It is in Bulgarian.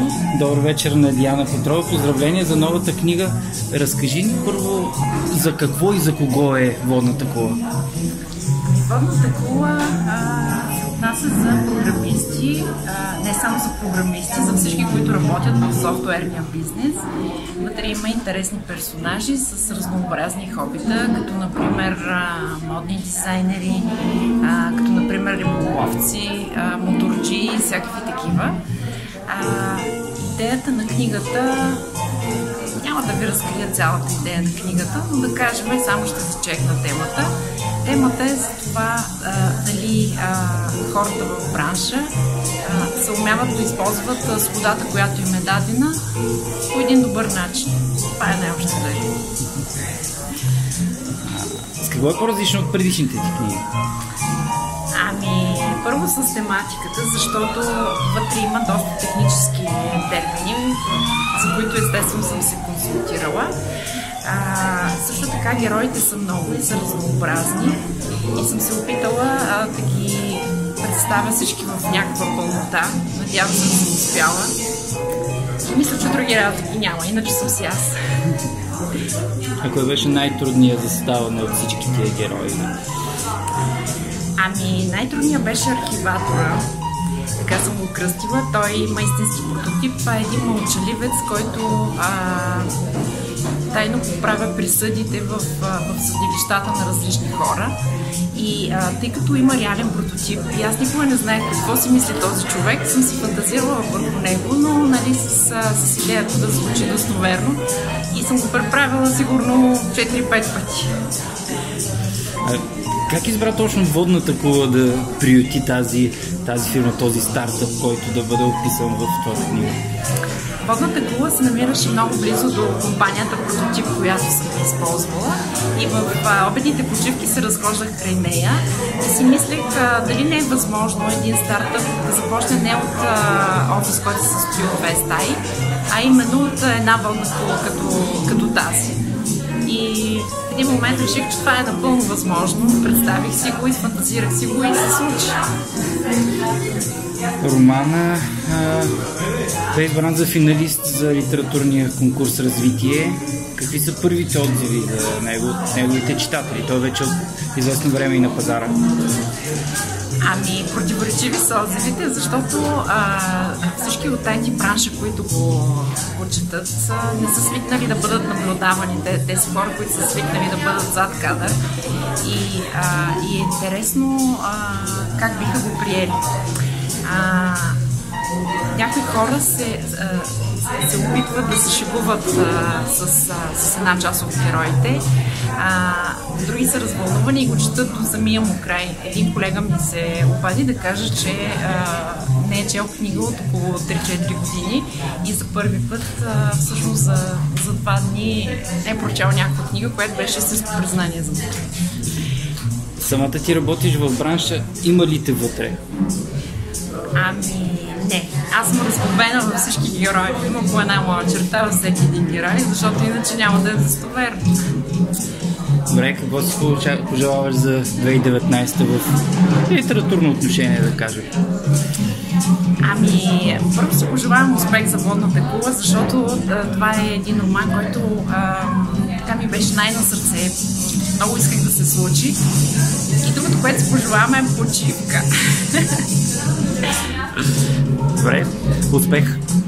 Добър вечер на Диана Петрова. Поздравления за новата книга. Разкажи ни първо за какво и за кого е Водната кула. Водната кула се отнася за програмисти, не само за програмисти, за всички, които работят в софтуерния бизнес. Вътре има интересни персонажи с разнообразни хобита, като например модни дизайнери, като например риболовци, моторджи и всякакви такива. Идеята на книгата, няма да ви разкрия цялата идея на книгата, но да кажем, само ще зачекна темата. Темата е за това дали хората в бранша се умяват да използват свободата, която им е дадена, по един добър начин. Това е най-общо дали. С какво е по-различно от предишните ти книги? Първо с тематиката, защото вътре има доста технически термини, за които естествено съм се консултирала. Също така героите са много и са разнообразни и съм се опитала да ги представя всички в някаква пълнота. Надявам се да съм успяла. И мисля, че други разлики няма, иначе съм си аз. А кой беше най-трудният за съставане от всички тия герои? Най-трудният беше архиватора. Така съм го кръстила. Той има истински прототип. Това е един мълчаливец, който тайно поправя присъдите в съдилищата на различни хора. И тъй като има реален прототип, и аз никога не знаех какво си мисли този човек, съм си фантазирала върху него, но с идеята да звучи достоверно. И съм го преправила сигурно 4-5 пъти. Как избра точно Водната кула да приюти тази фирма, този стартъп, който да бъде описан в този книга? Водната кула се намираше много близо до компанията Прототип, която съм използвала, и в обедните почивки се разхождах край нея и си мислех дали не е възможно един стартъп да започне не от офис, който се състои от 2 стаи, а именно от една водна кула като тази. И в един момент реших, че това е напълно възможно. Представих си го, изфантазирах си го и се случи. Романа бе избран за финалист за литературния конкурс Развитие. Какви са първите отзиви за него от неговите читатели? Той вече от известно време и на пазара. Противоречиви са отзивите, защото всички от тази бранша, които го четат, не са свикнали да бъдат наблюдавани. Тези хора, които са свикнали да бъдат зад кадър. И е интересно как биха го приели. Някои хора се опитват да се шегуват с една част от героите, други са развълнувани и го четат до самия му край. Един колега ми се обади да каже, че не е чел книга от около 3-4 години и за първи път, всъщност за 2 дни е прочел някаква книга, която беше истинско признание за мен. Самата ти работиш в бранша, има ли те вътре? Не. Аз съм разглобена във всички герои. Има по една моя черта във всеки един герой, защото иначе няма да е достоверно. Добре, какво си пожелаваш за 2019 в литературно отношение, да кажем? Първо си пожелавам успех за Водната кула, защото това е един роман, който така ми беше най-на сърце. Много исках да се случи. И другото, което си пожелавам, е почивка. Добре, успех!